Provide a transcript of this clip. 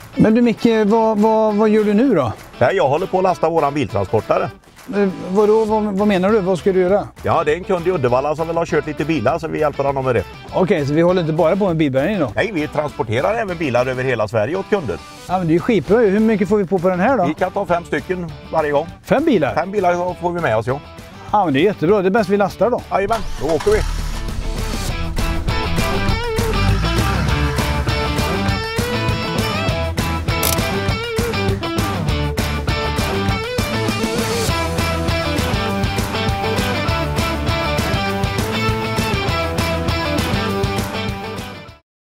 Men du Micke, vad gör du nu då? Ja, jag håller på att lasta våran biltransportare. Vad menar du? Vad ska du göra? Ja, det är en kund i Uddevalla som vill ha kört lite bilar så vi hjälper honom med det. Okej, så vi håller inte bara på med bilbärgning då? Nej, vi transporterar även bilar över hela Sverige åt kunder. Ja, men det är ju skitbra. Hur mycket får vi på den här då? Vi kan ta 5 stycken varje gång. 5 bilar? 5 bilar får vi med oss, ja. Ja, men det är jättebra. Det är bäst vi lastar då. Jajamän, då åker vi.